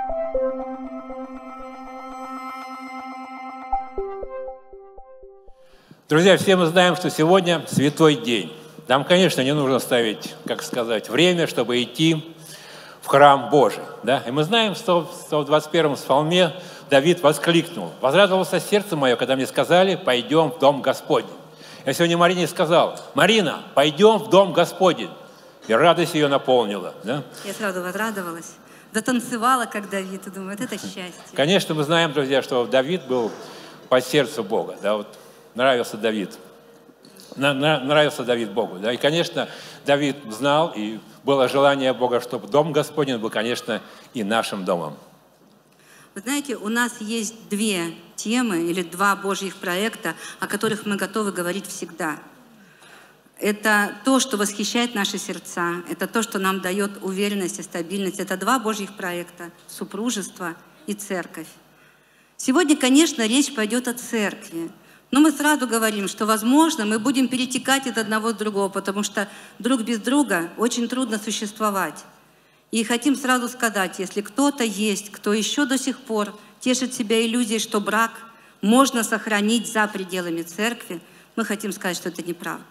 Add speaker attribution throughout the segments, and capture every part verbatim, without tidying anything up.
Speaker 1: Друзья, все мы знаем, что сегодня святой день. Нам, конечно, не нужно ставить, как сказать, время, чтобы идти в храм Божий. Да? И мы знаем, что в сто двадцать первом псалме Давид воскликнул: «Возрадовался сердце мое, когда мне сказали, пойдем в дом Господень». Я сегодня Марине сказал: «Марина, пойдем в дом Господень». И радость ее наполнила. Да?
Speaker 2: Я сразу возрадовалась. Затанцевала, как Давид, и думаю, вот это счастье.
Speaker 1: Конечно, мы знаем, друзья, что Давид был по сердцу Бога. Да? Вот нравился Давид. Нравился Давид Богу. Да? И, конечно, Давид знал, и было желание Бога, чтобы дом Господень был, конечно, и нашим домом.
Speaker 2: Вы знаете, у нас есть две темы или два Божьих проекта, о которых мы готовы говорить всегда. Это то, что восхищает наши сердца, это то, что нам дает уверенность и стабильность. Это два Божьих проекта – супружество и церковь. Сегодня, конечно, речь пойдет о церкви. Но мы сразу говорим, что, возможно, мы будем перетекать от одного к другому, потому что друг без друга очень трудно существовать. И хотим сразу сказать, если кто-то есть, кто еще до сих пор тешит себя иллюзией, что брак можно сохранить за пределами церкви, мы хотим сказать, что это неправда.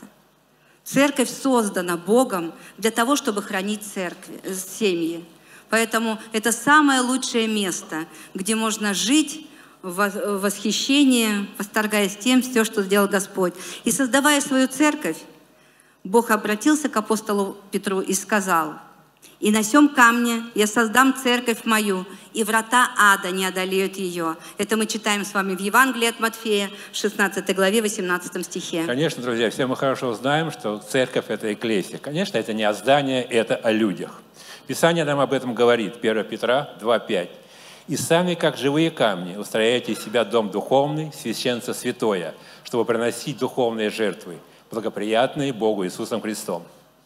Speaker 2: Церковь создана Богом для того, чтобы хранить церкви, семьи. Поэтому это самое лучшее место, где можно жить в восхищении, восторгаясь тем, все, что сделал Господь. И создавая свою церковь, Бог обратился к апостолу Петру и сказал: «И на сем камне я создам церковь мою, и врата ада не одолеют ее». Это мы читаем с вами в Евангелии от Матфея, шестнадцатой главе, восемнадцатом стихе.
Speaker 1: Конечно, друзья, все мы хорошо знаем, что церковь – это экклесия. Конечно, это не о здании, это о людях. Писание нам об этом говорит, первое Петра два пять. «И сами, как живые камни, устрояйте из себя дом духовный, священство святое, чтобы приносить духовные жертвы, благоприятные Богу Иисусом Христом».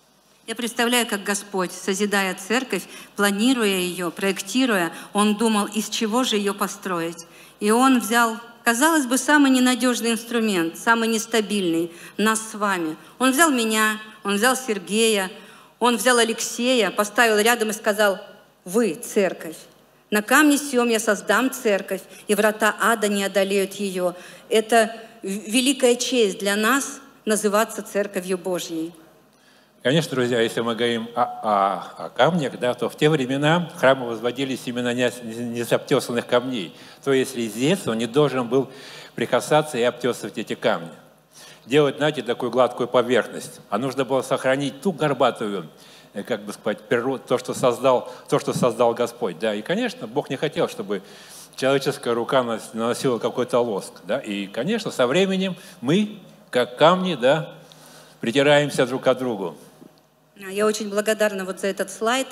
Speaker 2: Я представляю, как Господь, созидая церковь, планируя ее, проектируя, Он думал, из чего же ее построить. И Он взял, казалось бы, самый ненадежный инструмент, самый нестабильный, нас с вами. Он взял меня, Он взял Сергея, Он взял Алексея, поставил рядом и сказал: «Вы, церковь, на камне сем я создам церковь, и врата ада не одолеют ее». Это великая честь для нас называться церковью Божьей.
Speaker 1: Конечно, друзья, если мы говорим о, о, о камнях, да, то в те времена храмы возводились именно не, не из обтесанных камней. То есть резец, он не должен был прикасаться и обтесывать эти камни. Делать, знаете, такую гладкую поверхность. А нужно было сохранить ту горбатую, как бы сказать, природу, то, что создал, то, что создал Господь. Да. И, конечно, Бог не хотел, чтобы человеческая рука наносила какой-то лоск. Да. И, конечно, со временем мы, как камни, да, притираемся друг к другу.
Speaker 2: Я очень благодарна вот за этот слайд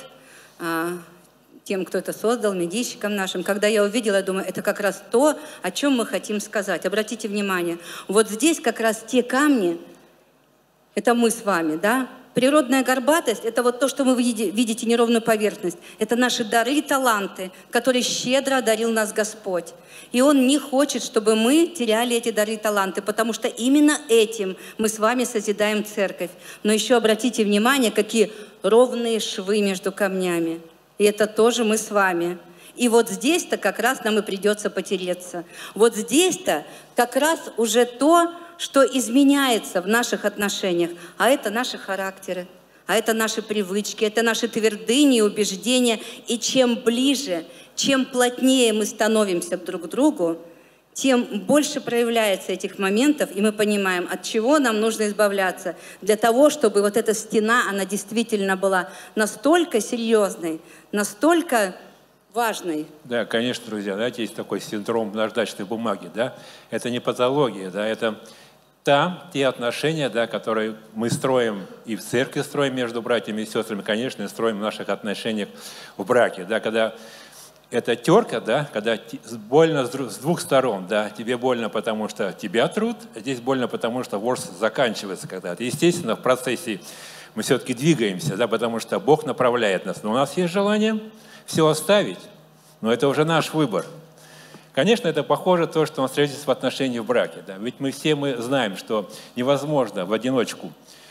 Speaker 2: тем, кто это создал, медийщикам нашим. Когда я увидела, я думаю, это как раз то, о чем мы хотим сказать. Обратите внимание, вот здесь как раз те камни, это мы с вами, да? Природная горбатость – это вот то, что вы видите, неровную поверхность. Это наши дары и таланты, которые щедро одарил нас Господь. И Он не хочет, чтобы мы теряли эти дары и таланты, потому что именно этим мы с вами созидаем церковь. Но еще обратите внимание, какие ровные швы между камнями. И это тоже мы с вами. И вот здесь-то как раз нам и придется потереться. Вот здесь-то как раз уже то, что изменяется в наших отношениях, а это наши характеры, а это наши привычки, это наши твердыни и убеждения. И чем ближе, чем плотнее мы становимся друг к другу, тем больше проявляется этих моментов, и мы понимаем, от чего нам нужно избавляться, для того, чтобы вот эта стена, она действительно была настолько серьезной, настолько важной.
Speaker 1: Да, конечно, друзья, знаете, есть такой синдром наждачной бумаги, да, это не патология, да, это там те отношения, да, которые мы строим и в церкви строим между братьями и сестрами, конечно, и строим в наших отношениях в браке, да, когда это терка, да, когда больно с двух сторон, да, тебе больно, потому что тебя труд, а здесь больно, потому что ворс заканчивается когда-то. Естественно, в процессе мы все-таки двигаемся, да, потому что Бог направляет нас, но у нас есть желание все оставить, но это уже наш выбор. Конечно, это похоже на то, что мы встретились в отношении в браке. Да? Ведь мы все мы знаем, что невозможно в одиночку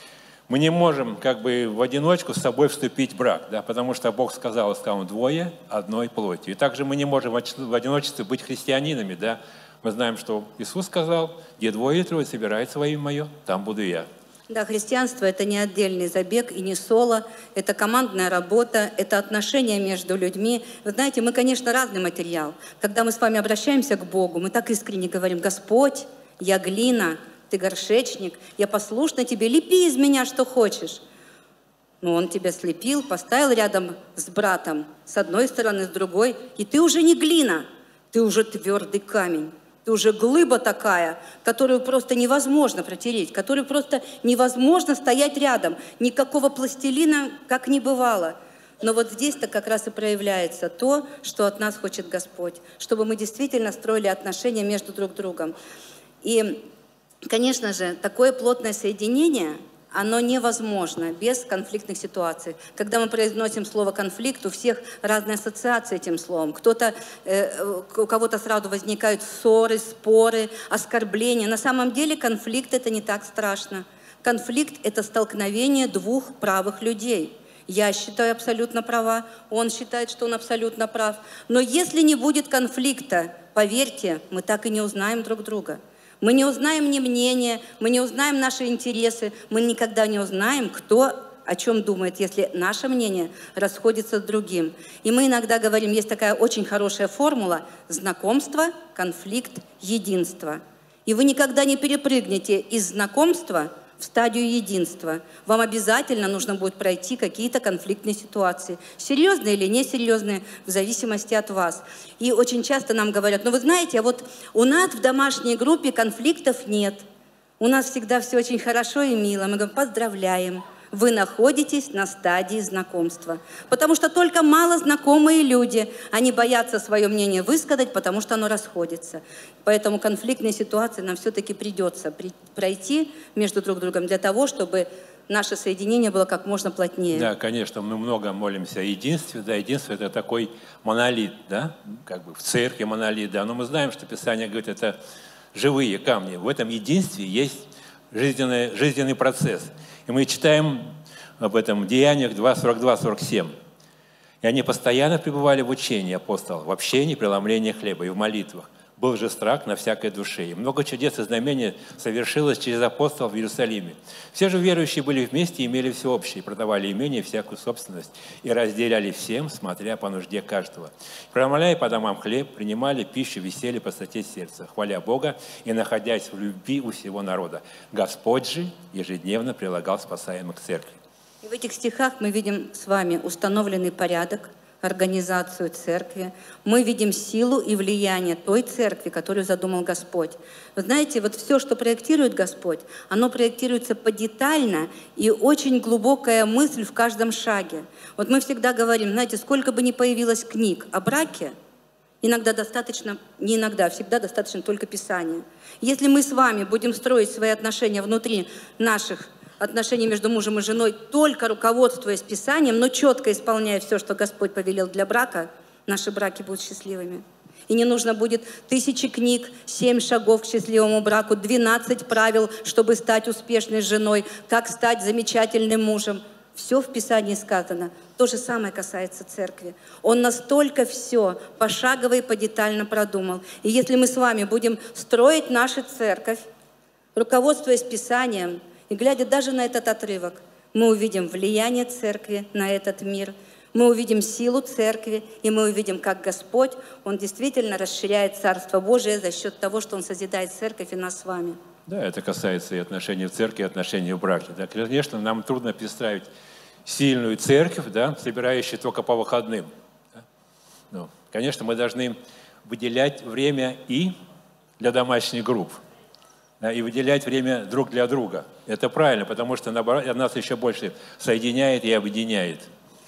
Speaker 1: Мы не можем как бы в одиночку с собой вступить в брак, да, потому что Бог сказал, сказал, двое одной плотью. И также мы не можем в одиночестве быть христианинами, да. Мы знаем, что Иисус сказал, где двое или трое собираются во имя Мое, там буду я.
Speaker 2: Да, христианство – это не отдельный забег и не соло, это командная работа, это отношения между людьми. Вы знаете, мы, конечно, разный материал. Когда мы с вами обращаемся к Богу, мы так искренне говорим: «Господь, я глина, ты горшечник, я послушна тебе, лепи из меня, что хочешь». Но Он тебя слепил, поставил рядом с братом, с одной стороны, с другой, и ты уже не глина, ты уже твердый камень. Ты уже глыба такая, которую просто невозможно протереть, которую просто невозможно стоять рядом. Никакого пластилина, как не бывало. Но вот здесь-то как раз и проявляется то, что от нас хочет Господь, чтобы мы действительно строили отношения между друг другом. И, конечно же, такое плотное соединение, оно невозможно без конфликтных ситуаций. Когда мы произносим слово «конфликт», у всех разные ассоциации этим словом. Кто-то, э, у кого-то сразу возникают ссоры, споры, оскорбления. На самом деле конфликт – это не так страшно. Конфликт – это столкновение двух правых людей. Я считаю абсолютно права, он считает, что он абсолютно прав. Но если не будет конфликта, поверьте, мы так и не узнаем друг друга. Мы не узнаем ни мнения, мы не узнаем наши интересы, мы никогда не узнаем, кто о чем думает, если наше мнение расходится с другим. И мы иногда говорим, есть такая очень хорошая формула: знакомство, конфликт, единство. И вы никогда не перепрыгнете из знакомства в стадию единства. Вам обязательно нужно будет пройти какие-то конфликтные ситуации. Серьезные или несерьезные, в зависимости от вас. И очень часто нам говорят: ну вы знаете, а вот у нас в домашней группе конфликтов нет. У нас всегда все очень хорошо и мило. Мы говорим: поздравляем. Вы находитесь на стадии знакомства. Потому что только малознакомые люди, они боятся свое мнение высказать, потому что оно расходится. Поэтому конфликтные ситуации нам все-таки придется пройти между друг другом для того, чтобы наше соединение было как можно плотнее.
Speaker 1: Да, конечно, мы много молимся о единстве. Да, единство – это такой монолит, да, как бы в церкви монолит, да. Но мы знаем, что Писание говорит, это живые камни. В этом единстве есть жизненный, жизненный процесс. И мы читаем об этом в Деяниях два, сорок два, сорок семь. И они постоянно пребывали в учении апостолов, в общении, преломлении хлеба и в молитвах. Был же страх на всякой душе. И много чудес и знамений совершилось через апостолов в Иерусалиме. Все же верующие были вместе и имели все общее, продавали имение, всякую собственность, и разделяли всем, смотря по нужде каждого. Преломляя по домам хлеб, принимали пищу, веселье, простоте сердца, хваля Бога и находясь в любви у всего народа. Господь же ежедневно прилагал спасаемых к церкви.
Speaker 2: И в этих стихах мы видим с вами установленный порядок, организацию церкви. Мы видим силу и влияние той церкви, которую задумал Господь. Вы знаете, вот все, что проектирует Господь, оно проектируется подетально, и очень глубокая мысль в каждом шаге. Вот мы всегда говорим, знаете, сколько бы ни появилось книг о браке, иногда достаточно, не иногда, всегда достаточно только Писания. Если мы с вами будем строить свои отношения внутри наших отношения между мужем и женой, только руководствуясь Писанием, но четко исполняя все, что Господь повелел для брака, наши браки будут счастливыми. И не нужно будет тысячи книг, семь шагов к счастливому браку, двенадцать правил, чтобы стать успешной женой, как стать замечательным мужем. Все в Писании сказано. То же самое касается церкви. Он настолько все пошагово и подетально продумал. И если мы с вами будем строить нашу церковь, руководствуясь Писанием, и глядя даже на этот отрывок, мы увидим влияние церкви на этот мир, мы увидим силу церкви, и мы увидим, как Господь, Он действительно расширяет Царство Божие за счет того, что Он созидает церковь и нас с вами.
Speaker 1: Да, это касается и отношений в церкви, и отношений в браке. Да, конечно, нам трудно представить сильную церковь, да, собирающую только по выходным. Да. Ну, конечно, мы должны выделять время и для домашних групп, да, и выделять время друг для друга. Это правильно, потому что наоборот, нас еще больше соединяет и объединяет.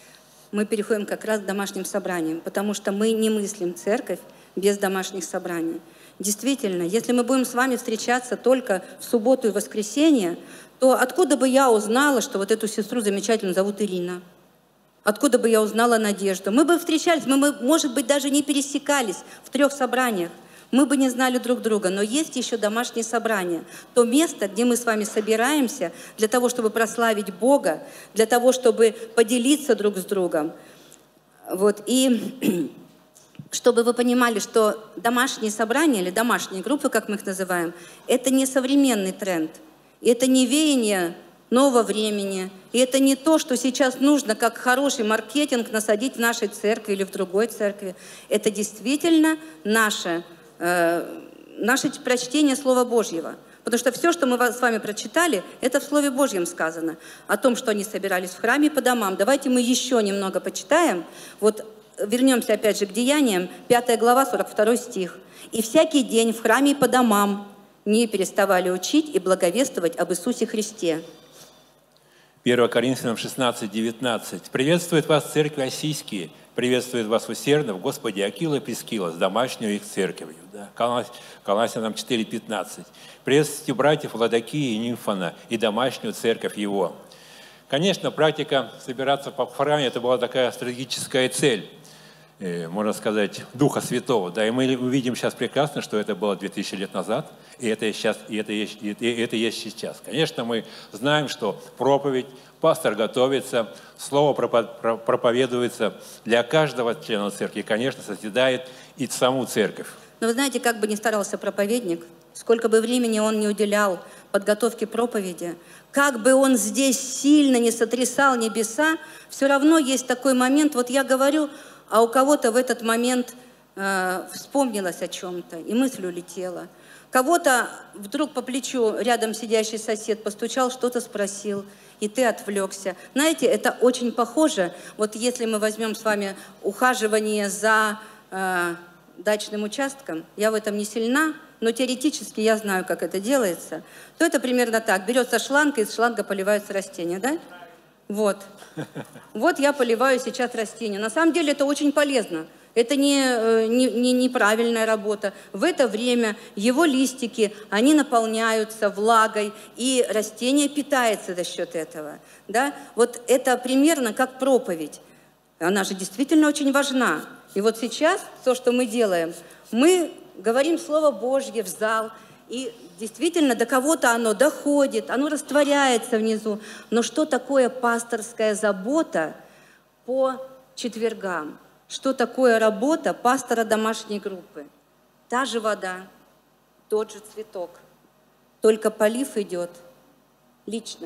Speaker 2: Мы переходим как раз к домашним собраниям, потому что мы не мыслим церковь без домашних собраний. Действительно, если мы будем с вами встречаться только в субботу и воскресенье, то откуда бы я узнала, что вот эту сестру замечательно зовут Ирина? Откуда бы я узнала Надежду? Мы бы встречались, мы бы, может быть, даже не пересекались в трех собраниях. мы бы не знали друг друга. Но есть еще домашние собрания. То место, где мы с вами собираемся для того, чтобы прославить Бога, для того, чтобы поделиться друг с другом. Вот. И чтобы вы понимали, что домашние собрания или домашние группы, как мы их называем, это не современный тренд. И это не веяние нового времени. И это не то, что сейчас нужно, как хороший маркетинг, насадить в нашей церкви или в другой церкви. Это действительно наше, э, наше прочтение Слова Божьего. Потому что все, что мы с вами прочитали, это в Слове Божьем сказано. О том, что они собирались в храме по домам. Давайте мы еще немного почитаем. Вот вернемся опять же к Деяниям, пятая глава, сорок второй стих. «И всякий день в храме и по домам не переставали учить и благовествовать об Иисусе Христе».
Speaker 1: первое Коринфянам шестнадцать девятнадцать. «Приветствует вас церкви Осийские, приветствует вас усердно в Господе Акила и Прискила с домашней их церковью». Да? Колоссянам четыре пятнадцать. «Приветствуйте братьев Ладокии и Нимфана и домашнюю церковь его». Конечно, практика собираться в храме – это была такая стратегическая цель, можно сказать, Духа Святого. Да, и мы увидим сейчас прекрасно, что это было две тысячи лет назад, и это есть сейчас, и это есть, и это есть сейчас. Конечно, мы знаем, что проповедь, пастор готовится, слово проповедуется для каждого члена церкви, конечно, созидает и саму церковь.
Speaker 2: Но вы знаете, как бы ни старался проповедник, сколько бы времени он не уделял подготовке проповеди, как бы он здесь сильно не сотрясал небеса, все равно есть такой момент, вот я говорю, а у кого-то в этот момент э, вспомнилось о чем-то, и мысль улетела. Кого-то вдруг по плечу рядом сидящий сосед постучал, что-то спросил, и ты отвлекся. Знаете, это очень похоже, вот если мы возьмем с вами ухаживание за э, дачным участком, я в этом не сильна, но теоретически я знаю, как это делается, то это примерно так. Берется шланг, и из шланга поливаются растения, да? Вот. Вот я поливаю сейчас растения. На самом деле это очень полезно. Это не, не, не неправильная работа. В это время его листики, они наполняются влагой, и растение питается за счет этого. Да? Вот это примерно как проповедь. Она же действительно очень важна. И вот сейчас то, что мы делаем, мы говорим Слово Божье в зал, и действительно до кого-то оно доходит, оно растворяется внизу. Но что такое пасторская забота по четвергам? Что такое работа пастора домашней группы? Та же вода, тот же цветок, только полив идет лично.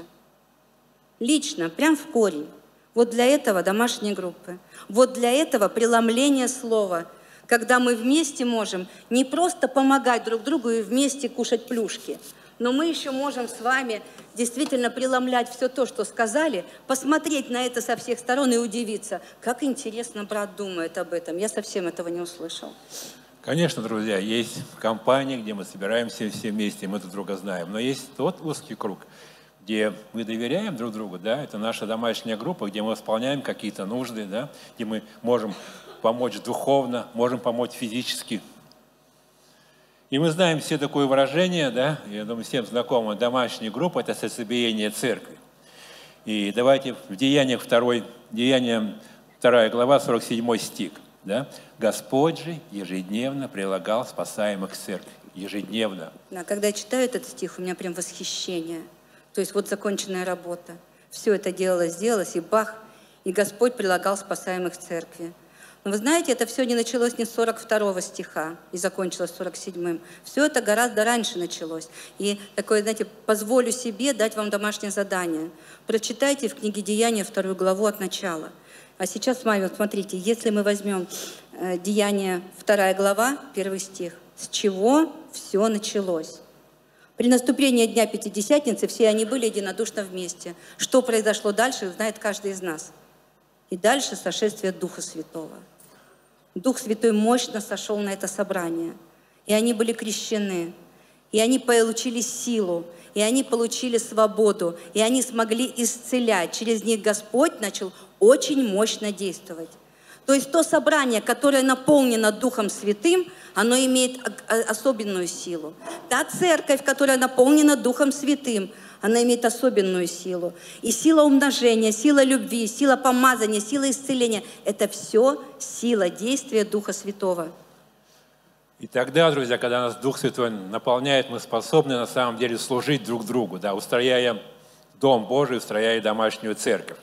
Speaker 2: Лично, прям в корень. Вот для этого домашние группы. Вот для этого преломление слова, когда мы вместе можем не просто помогать друг другу и вместе кушать плюшки, но мы еще можем с вами действительно преломлять все то, что сказали, посмотреть на это со всех сторон и удивиться, как интересно брат думает об этом. Я совсем этого не услышал.
Speaker 1: Конечно, друзья, есть компании, где мы собираемся все вместе, мы друг друга знаем, но есть тот узкий круг, где мы доверяем друг другу, да, это наша домашняя группа, где мы исполняем какие-то нужды, да, где мы можем помочь духовно, можем помочь физически. И мы знаем все такое выражение, да, я думаю, всем знакомо, домашняя группа – это сердцебиение церкви. И давайте в Деяниях второй, Деяниям вторая глава, сорок седьмой стих, да, «Господь же ежедневно прилагал спасаемых к церкви». Ежедневно.
Speaker 2: Да, когда я читаю этот стих, у меня прям восхищение. То есть вот законченная работа. Все это делалось, делалось, и бах, и Господь прилагал спасаемых к церкви. Но вы знаете, это все не началось не с сорок второго стиха и закончилось сорок седьмым. Все это гораздо раньше началось. И такое, знаете, позволю себе дать вам домашнее задание. Прочитайте в книге Деяния вторую главу от начала. А сейчас с вами, вот смотрите, если мы возьмем э, Деяния вторая глава, первый стих, с чего все началось? При наступлении Дня Пятидесятницы все они были единодушно вместе. Что произошло дальше, знает каждый из нас. И дальше сошествие Духа Святого. Дух Святой мощно сошел на это собрание. И они были крещены. И они получили силу. И они получили свободу. И они смогли исцелять. Через них Господь начал очень мощно действовать. То есть то собрание, которое наполнено Духом Святым, оно имеет особенную силу. Та церковь, которая наполнена Духом Святым, она имеет особенную силу. И сила умножения, сила любви, сила помазания, сила исцеления – это все сила действия Духа Святого.
Speaker 1: И тогда, друзья, когда нас Дух Святой наполняет, мы способны на самом деле служить друг другу, да, устрояя Дом Божий, устрояя домашнюю церковь.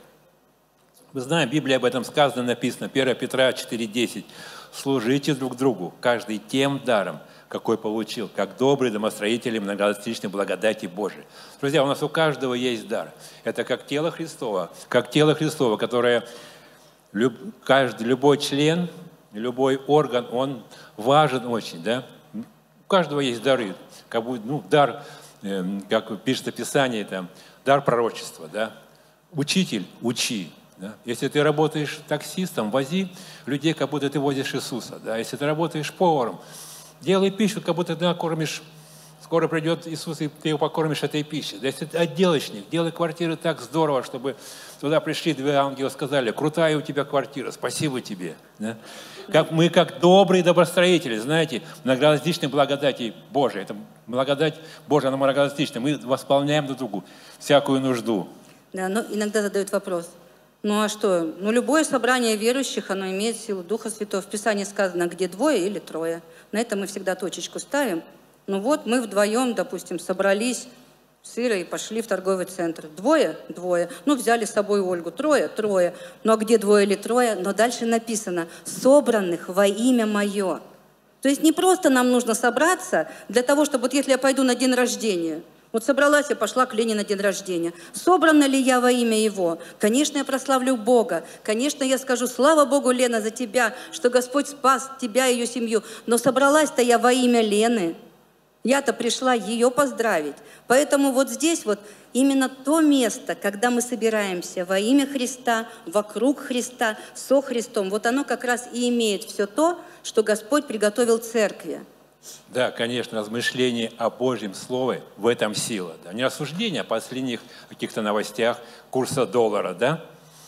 Speaker 1: Мы знаем, в Библии об этом сказано, написано, первое Петра четыре десять. «Служите друг другу, каждый тем даром, какой получил, как добрые домостроители многоразличной благодати Божией». Друзья, у нас у каждого есть дар. Это как тело Христово, как тело Христово, которое люб, каждый, любой член, любой орган, он важен очень, да? У каждого есть дары, как будет, ну, дар, э, как пишет Писание, там, дар пророчества, да? Учитель, учи. Да? Если ты работаешь таксистом, вози людей, как будто ты возишь Иисуса. Да? Если ты работаешь поваром, делай пищу, как будто ты накормишь, скоро придет Иисус, и ты его покормишь этой пищей. Да? Если ты отделочник, делай квартиры так здорово, чтобы туда пришли две ангела, сказали: крутая у тебя квартира, спасибо тебе. Да? Как, мы как добрые добростроители, знаете, многоразличной благодати Божией. Это благодать Божия, она многоразличная. Мы восполняем друг другу всякую нужду.
Speaker 2: Да, но иногда задают вопрос. Ну а что? Ну любое собрание верующих, оно имеет силу Духа Святого. В Писании сказано, где двое или трое. На это мы всегда точечку ставим. Ну вот мы вдвоем, допустим, собрались с Ирой и пошли в торговый центр. Двое? Двое. Ну взяли с собой Ольгу. Трое? Трое. Ну а где двое или трое? Но дальше написано: собранных во имя мое. То есть не просто нам нужно собраться для того, чтобы вот если я пойду на день рождения, вот собралась и пошла к Лене на день рождения. Собрана ли я во имя Его? Конечно, я прославлю Бога. Конечно, я скажу: слава Богу, Лена, за тебя, что Господь спас тебя и ее семью. Но собралась-то я во имя Лены. Я-то пришла ее поздравить. Поэтому вот здесь вот именно то место, когда мы собираемся во имя Христа, вокруг Христа, со Христом, вот оно как раз и имеет все то, что Господь приготовил церкви.
Speaker 1: Да, конечно, размышление о Божьем Слове, в этом сила. Да? Не рассуждение о последних каких-то новостях курса доллара, да?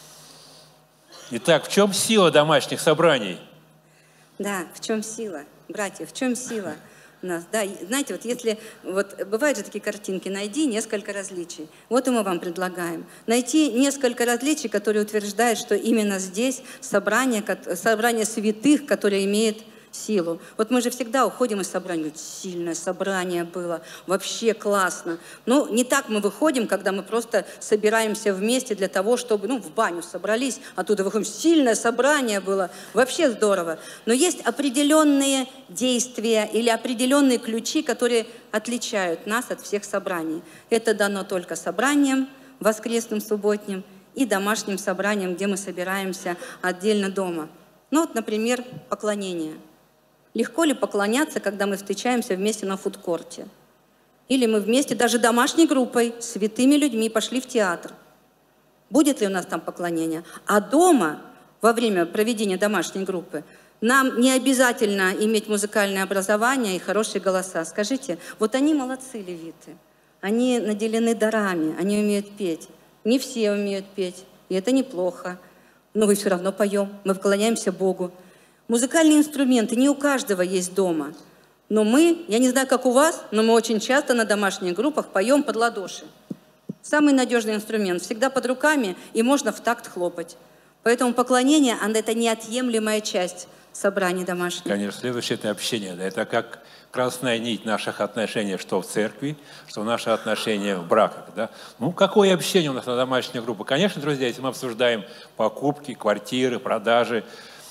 Speaker 1: Итак, в чем сила домашних собраний?
Speaker 2: Да, в чем сила, братья, в чем сила у нас? Да, знаете, вот если, вот бывают же такие картинки, найди несколько различий. Вот и мы вам предлагаем. Найти несколько различий, которые утверждают, что именно здесь собрание, собрание святых, которое имеет силу. Вот мы же всегда уходим из собрания, сильное собрание было, вообще классно. Ну, не так мы выходим, когда мы просто собираемся вместе для того, чтобы, ну, в баню собрались, оттуда выходим, сильное собрание было, вообще здорово. Но есть определенные действия или определенные ключи, которые отличают нас от всех собраний. Это дано только собранием, воскресным, субботним, и домашним собранием, где мы собираемся отдельно дома. Ну, вот, например, поклонение. Легко ли поклоняться, когда мы встречаемся вместе на фудкорте? Или мы вместе, даже домашней группой, святыми людьми пошли в театр? Будет ли у нас там поклонение? А дома, во время проведения домашней группы, нам не обязательно иметь музыкальное образование и хорошие голоса. Скажите, вот они молодцы, левиты. Они наделены дарами, они умеют петь. Не все умеют петь, и это неплохо. Но мы все равно поем, мы поклоняемся Богу. Музыкальные инструменты не у каждого есть дома. Но мы, я не знаю, как у вас, но мы очень часто на домашних группах поем под ладоши. Самый надежный инструмент, всегда под руками, и можно в такт хлопать. Поэтому поклонение, это неотъемлемая часть собраний домашних.
Speaker 1: Конечно, следующее – это общение. Да, это как красная нить наших отношений, что в церкви, что в наши отношения в браках. Да? Ну, какое общение у нас на домашних группах? Конечно, друзья, если мы обсуждаем покупки, квартиры, продажи,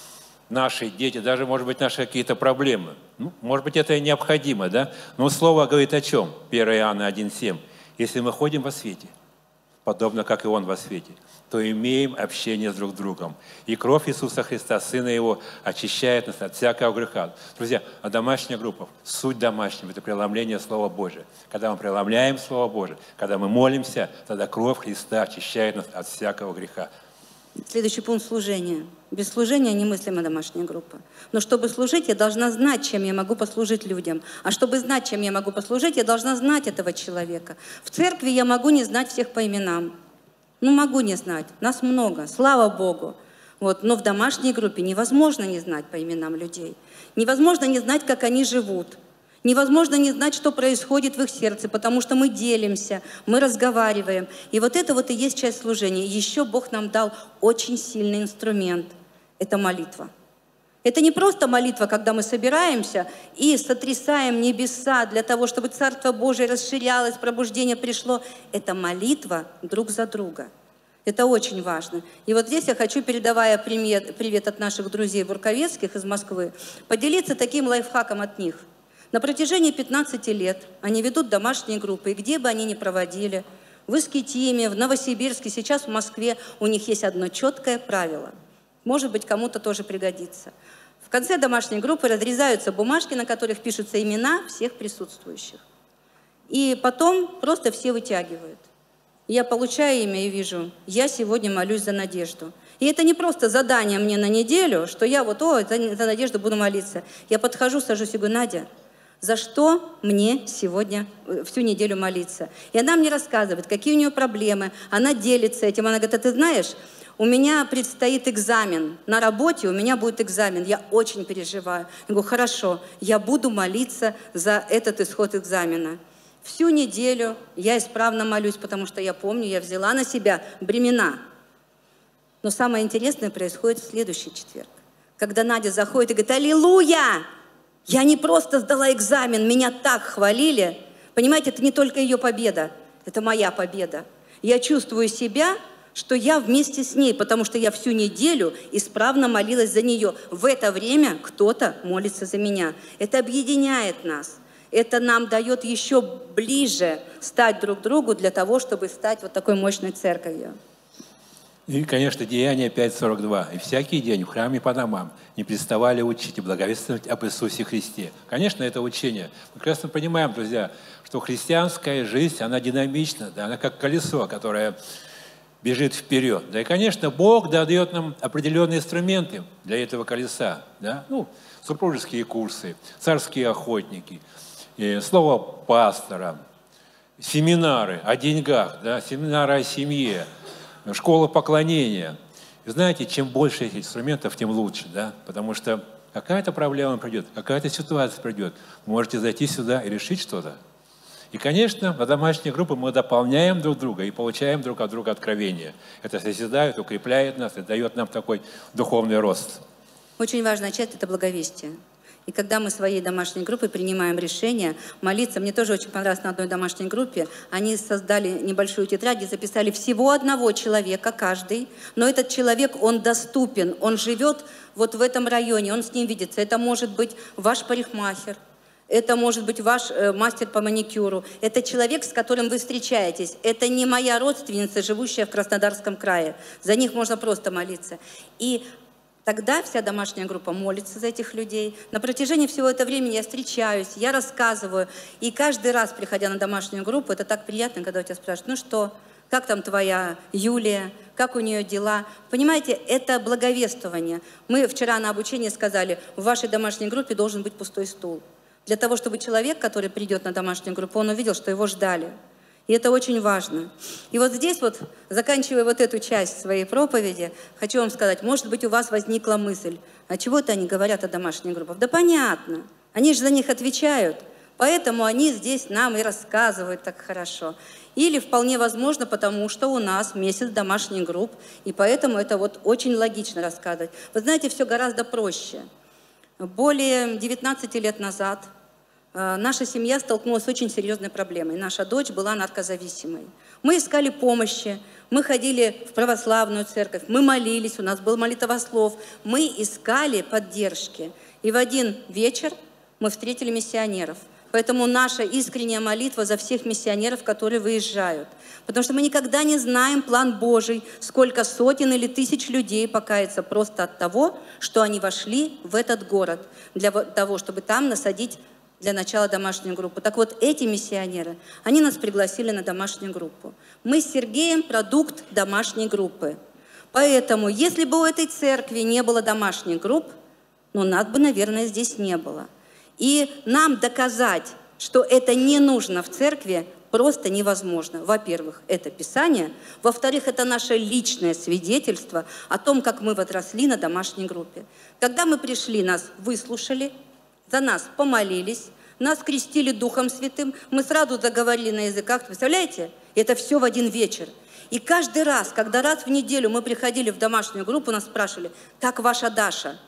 Speaker 1: наши дети, даже, может быть, наши какие-то проблемы. Ну, может быть, это и необходимо, да? Но Слово говорит о чем? первое Иоанна один семь. Если мы ходим во свете, подобно как и Он во свете, то имеем общение с друг другом. И кровь Иисуса Христа, Сына Его, очищает нас от всякого греха. Друзья, а домашняя группа, суть домашнего – это преломление Слова Божия. Когда мы преломляем Слово Божие, когда мы молимся, тогда кровь Христа очищает нас от всякого греха.
Speaker 2: Следующий пункт – служение. Без служения немыслима домашняя группа. Но чтобы служить, я должна знать, чем я могу послужить людям. А чтобы знать, чем я могу послужить, я должна знать этого человека. В церкви я могу не знать всех по именам. Ну, могу не знать. Нас много, слава Богу. Вот. Но в домашней группе невозможно не знать по именам людей. Невозможно не знать, как они живут. Невозможно не знать, что происходит в их сердце, потому что мы делимся, мы разговариваем. И вот это вот и есть часть служения. Еще Бог нам дал очень сильный инструмент. Это молитва. Это не просто молитва, когда мы собираемся и сотрясаем небеса для того, чтобы Царство Божие расширялось, пробуждение пришло. Это молитва друг за друга. Это очень важно. И вот здесь я хочу, передавая привет, привет от наших друзей бурковецких из Москвы, поделиться таким лайфхаком от них. На протяжении пятнадцати лет они ведут домашние группы, и где бы они ни проводили, в Искитиме, в Новосибирске, сейчас в Москве, у них есть одно четкое правило. Может быть, кому-то тоже пригодится. В конце домашней группы разрезаются бумажки, на которых пишутся имена всех присутствующих. И потом просто все вытягивают. Я получаю имя и вижу, я сегодня молюсь за Надежду. И это не просто задание мне на неделю, что я вот, о, за, за Надежду буду молиться. Я подхожу, сажусь и говорю, Надя, за что мне сегодня всю неделю молиться? И она мне рассказывает, какие у нее проблемы. Она делится этим. Она говорит, а ты знаешь, у меня предстоит экзамен. На работе у меня будет экзамен. Я очень переживаю. Я говорю, хорошо, я буду молиться за этот исход экзамена. Всю неделю я исправно молюсь, потому что я помню, я взяла на себя бремена. Но самое интересное происходит в следующий четверг. Когда Надя заходит и говорит, аллилуйя! Я не просто сдала экзамен, меня так хвалили. Понимаете, это не только ее победа, это моя победа. Я чувствую себя, что я вместе с ней, потому что я всю неделю исправно молилась за нее. В это время кто-то молится за меня. Это объединяет нас. Это нам дает еще ближе стать друг другу для того, чтобы стать вот такой мощной церковью.
Speaker 1: И, конечно, Деяния пять сорок два. «И всякий день в храме по домам не переставали учить и благовествовать об Иисусе Христе». Конечно, это учение. Мы прекрасно понимаем, друзья, что христианская жизнь, она динамична, да, она как колесо, которое бежит вперед. Да и, конечно, Бог дает нам определенные инструменты для этого колеса. Да? Ну, супружеские курсы, царские охотники, слово пастора, семинары о деньгах, да, семинары о семье, школа поклонения. И знаете, чем больше этих инструментов, тем лучше, да? Потому что какая-то проблема придет, какая-то ситуация придет. Вы можете зайти сюда и решить что-то. И, конечно, на домашней группе мы дополняем друг друга и получаем друг от друга откровения. Это созидает, укрепляет нас и дает нам такой духовный рост.
Speaker 2: Очень важная часть – это благовестие. И когда мы своей домашней группой принимаем решение молиться, мне тоже очень понравилось на одной домашней группе, они создали небольшую тетрадь, где записали всего одного человека, каждый, но этот человек, он доступен, он живет вот в этом районе, он с ним видится. Это может быть ваш парикмахер, это может быть ваш э, мастер по маникюру, это человек, с которым вы встречаетесь. Это не моя родственница, живущая в Краснодарском крае. За них можно просто молиться. И тогда вся домашняя группа молится за этих людей. На протяжении всего этого времени я встречаюсь, я рассказываю. И каждый раз, приходя на домашнюю группу, это так приятно, когда у тебя спрашивают, ну что, как там твоя Юлия, как у нее дела? Понимаете, это благовествование. Мы вчера на обучении сказали, в вашей домашней группе должен быть пустой стул. Для того, чтобы человек, который придет на домашнюю группу, он увидел, что его ждали. И это очень важно. И вот здесь вот, заканчивая вот эту часть своей проповеди, хочу вам сказать, может быть, у вас возникла мысль, а чего-то они говорят о домашних группах? Да понятно, они же за них отвечают, поэтому они здесь нам и рассказывают так хорошо. Или вполне возможно, потому что у нас месяц домашних групп, и поэтому это вот очень логично рассказывать. Вы знаете, все гораздо проще. Более девятнадцати лет назад наша семья столкнулась с очень серьезной проблемой. Наша дочь была наркозависимой. Мы искали помощи, мы ходили в православную церковь, мы молились, у нас был молитвослов, мы искали поддержки. И в один вечер мы встретили миссионеров. Поэтому наша искренняя молитва за всех миссионеров, которые выезжают. Потому что мы никогда не знаем план Божий, сколько сотен или тысяч людей покается просто от того, что они вошли в этот город, для того, чтобы там насадить для начала домашнюю группу. Так вот, эти миссионеры, они нас пригласили на домашнюю группу. Мы с Сергеем продукт домашней группы. Поэтому, если бы у этой церкви не было домашних групп, ну, нас бы, наверное, здесь не было. И нам доказать, что это не нужно в церкви, просто невозможно. Во-первых, это Писание. Во-вторых, это наше личное свидетельство о том, как мы возросли на домашней группе. Когда мы пришли, нас выслушали, за нас помолились, нас крестили Духом Святым, мы сразу заговорили на языках. Представляете? Это все в один вечер. И каждый раз, когда раз в неделю мы приходили в домашнюю группу, нас спрашивали, как ваша Даша?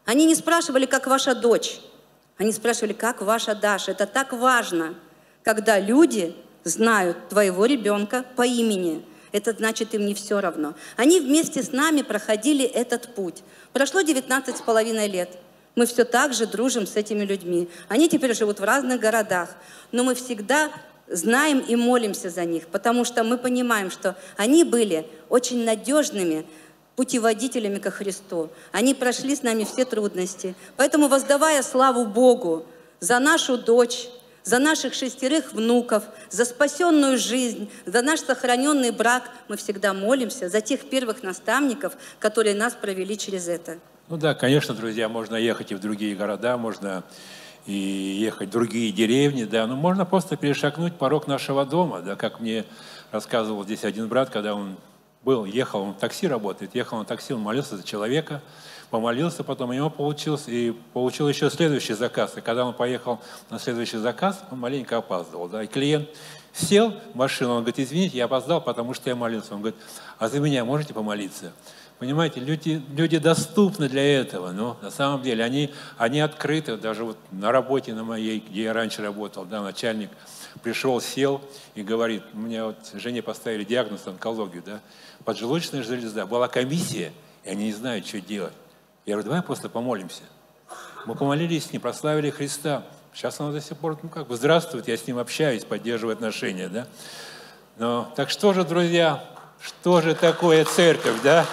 Speaker 2: Они не спрашивали, как ваша дочь. Они спрашивали, как ваша Даша. Это так важно, когда люди знают твоего ребенка по имени. Это значит, им не все равно. Они вместе с нами проходили этот путь. Прошло девятнадцать с половиной лет. Мы все так же дружим с этими людьми. Они теперь живут в разных городах. Но мы всегда знаем и молимся за них, потому что мы понимаем, что они были очень надежными путеводителями ко Христу. Они прошли с нами все трудности. Поэтому, воздавая славу Богу за нашу дочь, за наших шестерых внуков, за спасенную жизнь, за наш сохраненный брак, мы всегда молимся за тех первых наставников, которые нас провели через это.
Speaker 1: Ну да, конечно, друзья, можно ехать и в другие города, можно и ехать в другие деревни, да, но можно просто перешагнуть порог нашего дома, да, как мне рассказывал здесь один брат, когда он был, ехал, он в такси работает, ехал на такси, он молился за человека, помолился, потом у него получился, и получил еще следующий заказ. И когда он поехал на следующий заказ, он маленько опаздывал. Да? И клиент сел в машину, он говорит, извините, я опоздал, потому что я молился. Он говорит, а за меня можете помолиться? Понимаете, люди, люди доступны для этого, но на самом деле они, они открыты. Даже вот на работе на моей, где я раньше работал, да, начальник пришел, сел и говорит, у меня вот жене поставили диагноз онкологию, да, поджелудочная железа, была комиссия, и они не знают, что делать. Я говорю, давай просто помолимся. Мы помолились с ним, прославили Христа. Сейчас он до сих пор, ну как бы, здравствует, я с ним общаюсь, поддерживаю отношения, да. Но, так что же, друзья, что же такое церковь, да?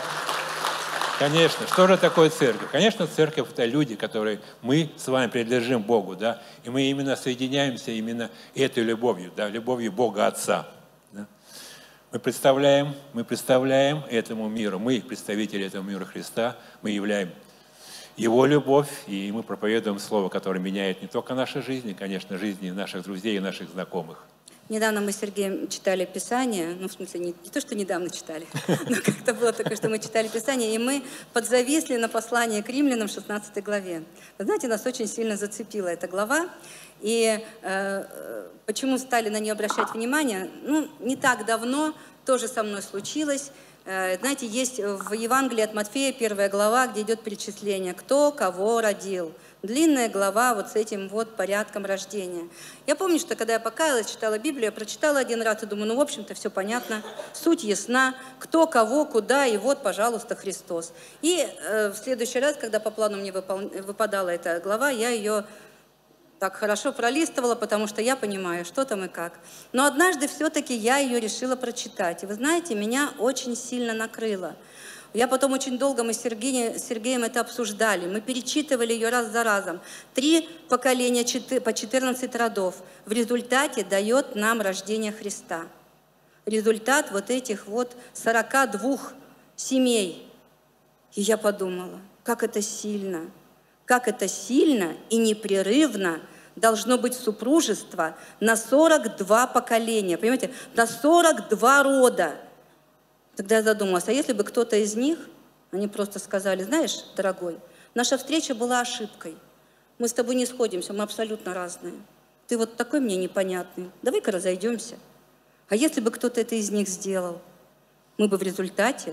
Speaker 1: Конечно, что же такое церковь? Конечно, церковь – это люди, которые мы с вами принадлежим Богу, да, и мы именно соединяемся именно этой любовью, да, любовью Бога Отца. Да? Мы представляем, мы представляем этому миру, мы представители этого мира Христа, мы являем Его любовь, и мы проповедуем Слово, которое меняет не только наши жизни, конечно, жизни наших друзей и наших знакомых.
Speaker 2: Недавно мы с Сергеем читали Писание, ну, в смысле, не, не то, что недавно читали, но как-то было такое, что мы читали Писание, и мы подзависли на послание к Римлянам в шестнадцатой главе. Вы знаете, нас очень сильно зацепила эта глава, и э, почему стали на нее обращать внимание? Ну, не так давно тоже со мной случилось. Э, знаете, есть в Евангелии от Матфея первая глава, где идет перечисление, кто кого родил. Длинная глава вот с этим вот порядком рождения. Я помню, что когда я покаялась, читала Библию, я прочитала один раз и думаю, ну, в общем-то, все понятно, суть ясна, кто, кого, куда, и вот, пожалуйста, Христос. И э, в следующий раз, когда по плану мне выпол... выпадала эта глава, я ее так хорошо пролистывала, потому что я понимаю, что там и как. Но однажды все-таки я ее решила прочитать. И вы знаете, меня очень сильно накрыло. Я потом очень долго, мы с Сергеем, с Сергеем это обсуждали, мы перечитывали ее раз за разом. Три поколения по четырнадцать родов. В результате дает нам рождение Христа. Результат вот этих вот сорока двух семей. И я подумала, как это сильно, как это сильно и непрерывно должно быть супружество на сорок два поколения, понимаете, на сорок два рода. Тогда я задумалась, а если бы кто-то из них, они просто сказали, знаешь, дорогой, наша встреча была ошибкой. Мы с тобой не сходимся, мы абсолютно разные. Ты вот такой мне непонятный, давай-ка разойдемся. А если бы кто-то это из них сделал, мы бы в результате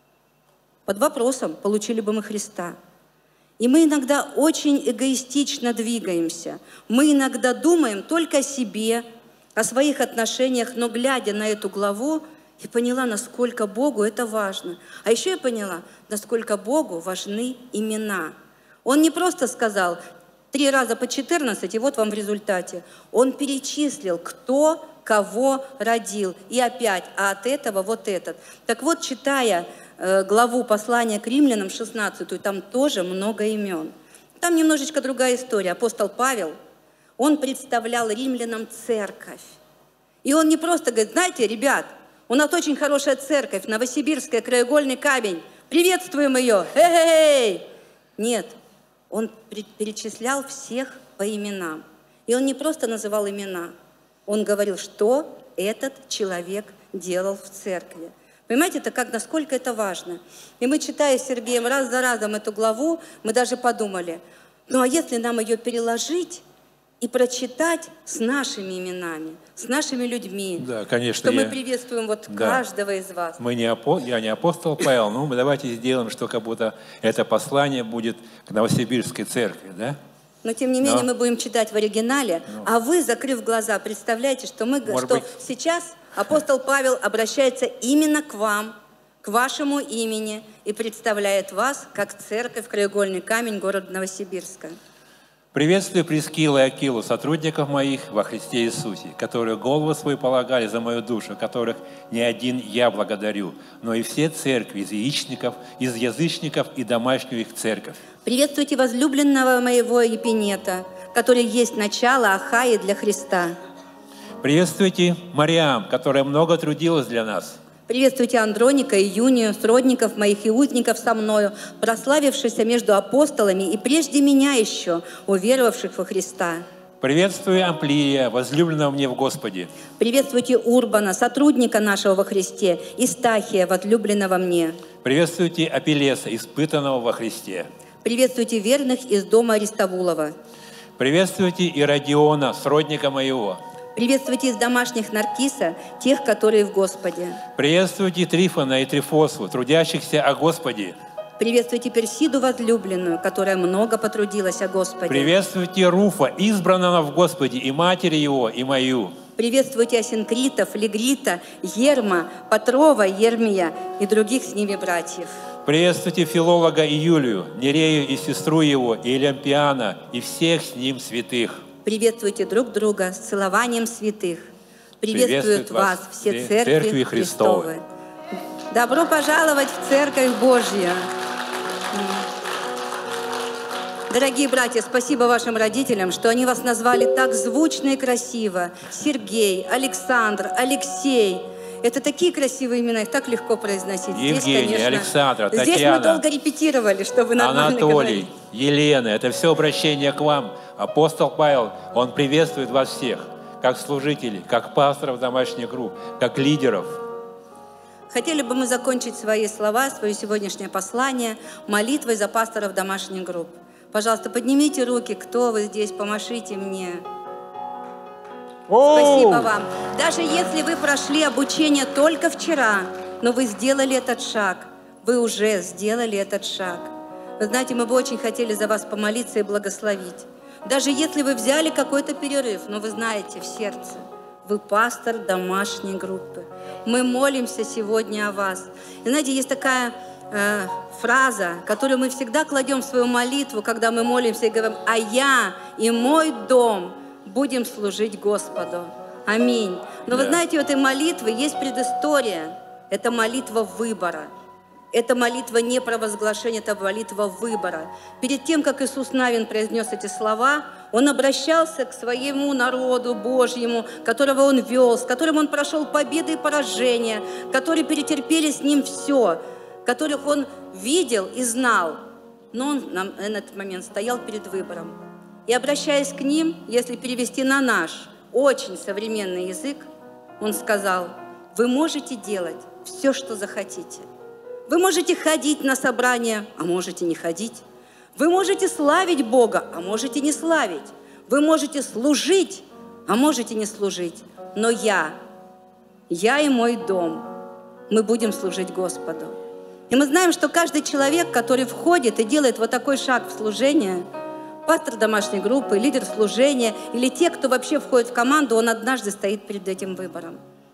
Speaker 2: под вопросом получили бы мы Христа. И мы иногда очень эгоистично двигаемся. Мы иногда думаем только о себе, о своих отношениях, но глядя на эту главу, и поняла, насколько Богу это важно. А еще я поняла, насколько Богу важны имена. Он не просто сказал три раза по четырнадцать, и вот вам в результате. Он перечислил, кто кого родил. И опять, а от этого вот этот. Так вот, читая э, главу послания к Римлянам шестнадцатую, там тоже много имен. Там немножечко другая история. Апостол Павел, он представлял римлянам церковь. И он не просто говорит, знаете, ребят, у нас очень хорошая церковь, Новосибирская, краеугольный камень. Приветствуем ее! Эй! Нет, он перечислял всех по именам. И он не просто называл имена, он говорил, что этот человек делал в церкви. Понимаете, это как, насколько это важно. И мы, читая с Сергеем раз за разом эту главу, мы даже подумали, ну а если нам ее переложить и прочитать с нашими именами, с нашими людьми.
Speaker 1: Да, конечно.
Speaker 2: Что мы
Speaker 1: я...
Speaker 2: приветствуем вот
Speaker 1: да.
Speaker 2: каждого из вас.
Speaker 1: Мы не апо... Я не апостол Павел, но мы давайте сделаем, что как будто это послание будет к Новосибирской церкви, да?
Speaker 2: Но тем не менее
Speaker 1: но...
Speaker 2: мы будем читать в оригинале, но... а вы, закрыв глаза, представляете, что, мы... что
Speaker 1: быть...
Speaker 2: сейчас апостол Павел обращается именно к вам, к вашему имени и представляет вас как церковь «Краеугольный камень» города Новосибирска.
Speaker 1: Приветствую Прискилла и Акилу, сотрудников моих во Христе Иисусе, которые голову свою полагали за мою душу, которых не один я благодарю, но и все церкви из язычников, из язычников и домашнюю их церковь.
Speaker 2: Приветствуйте возлюбленного моего Епинета, который есть начало Ахаи для Христа.
Speaker 1: Приветствуйте Мариам, которая много трудилась для нас.
Speaker 2: Приветствуйте Андроника и Юнию, сродников моих и узников со мною, прославившихся между апостолами и прежде меня еще, уверовавших во Христа.
Speaker 1: Приветствую Амплия, возлюбленного мне в Господе.
Speaker 2: Приветствуйте Урбана, сотрудника нашего во Христе, и Стахия, возлюбленного мне.
Speaker 1: Приветствуйте Апеллеса, испытанного во Христе.
Speaker 2: Приветствуйте верных из дома Аристовулова.
Speaker 1: Приветствуйте Иродиона, сродника моего.
Speaker 2: Приветствуйте из домашних Наркиса, тех, которые в Господе.
Speaker 1: Приветствуйте Трифона и Трифосу, трудящихся о Господе.
Speaker 2: Приветствуйте Персиду возлюбленную, которая много потрудилась о Господе.
Speaker 1: Приветствуйте Руфа, избранного в Господе, и матери его, и мою.
Speaker 2: Приветствуйте Асинкритов, Легрита, Ерма, Патрова, Ермия и других с ними братьев.
Speaker 1: Приветствуйте Филолога и Юлию, Нерею и сестру его, и Элемпиана, и всех с ним святых.
Speaker 2: Приветствуйте друг друга с целованием святых. Приветствуют вас все церкви, церкви Христовы. Добро пожаловать в Церковь Божью. Дорогие братья, спасибо вашим родителям, что они вас назвали так звучно и красиво. Сергей, Александр, Алексей. Это такие красивые имена, их так легко произносить.
Speaker 1: Евгений,
Speaker 2: здесь, конечно,
Speaker 1: Александра, Татьяна.
Speaker 2: Здесь мы долго репетировали, чтобы нормально
Speaker 1: Анатолий,
Speaker 2: говорить.
Speaker 1: Елена. Это все обращение к вам. Апостол Павел, он приветствует вас всех, как служителей, как пасторов домашних групп, как лидеров.
Speaker 2: Хотели бы мы закончить свои слова, свое сегодняшнее послание молитвой за пасторов домашних групп. Пожалуйста, поднимите руки, кто вы здесь, помашите мне. Спасибо вам. Даже если вы прошли обучение только вчера, но вы сделали этот шаг, вы уже сделали этот шаг. Вы знаете, мы бы очень хотели за вас помолиться и благословить. Даже если вы взяли какой-то перерыв, но вы знаете в сердце, вы пастор домашней группы. Мы молимся сегодня о вас. И знаете, есть такая э, фраза, которую мы всегда кладем в свою молитву, когда мы молимся и говорим: «А я и мой дом будем служить Господу». Аминь. Но да. Вы знаете, у этой молитвы есть предыстория. Это молитва выбора. Это молитва не провозглашения, это молитва выбора. Перед тем, как Иисус Навин произнес эти слова, Он обращался к своему народу Божьему, которого Он вел, с которым Он прошел победы и поражения, которые перетерпели с Ним все, которых Он видел и знал. Но Он на этот момент стоял перед выбором. И обращаясь к ним, если перевести на наш очень современный язык, Он сказал: вы можете делать все, что захотите. Вы можете ходить на собрания, а можете не ходить. Вы можете славить Бога, а можете не славить. Вы можете служить, а можете не служить. Но я, я и мой дом, мы будем служить Господу. И мы знаем, что каждый человек, который входит и делает вот такой шаг в служение, пастор домашней группы, лидер служения или те, кто вообще входит в команду, он однажды стоит перед этим выбором.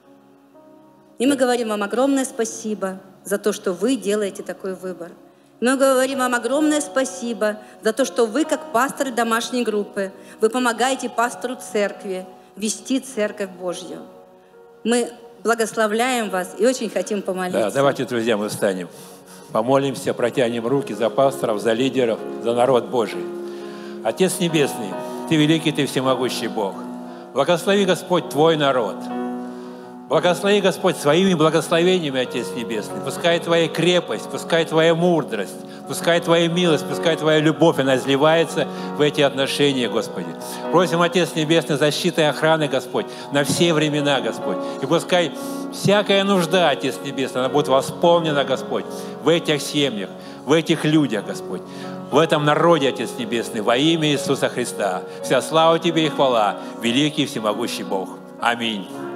Speaker 2: И мы говорим вам огромное спасибо за то, что вы делаете такой выбор. Мы говорим вам огромное спасибо за то, что вы, как пасторы домашней группы, вы помогаете пастору церкви вести Церковь Божью. Мы благословляем вас и очень хотим помолиться.
Speaker 1: Да, давайте, друзья, мы встанем, помолимся, протянем руки за пасторов, за лидеров, за народ Божий. Отец Небесный, Ты великий, Ты всемогущий Бог. Благослови, Господь, Твой народ. Благослови, Господь, своими благословениями, Отец Небесный. Пускай Твоя крепость, пускай Твоя мудрость, пускай Твоя милость, пускай Твоя любовь, она изливается в эти отношения, Господи. Просим, Отец Небесный, защиты и охраны, Господь, на все времена, Господь. И пускай всякая нужда, Отец Небесный, она будет восполнена, Господь, в этих семьях, в этих людях, Господь. в этом народе, Отец Небесный, во имя Иисуса Христа. Вся слава Тебе и хвала, великий всемогущий Бог. Аминь.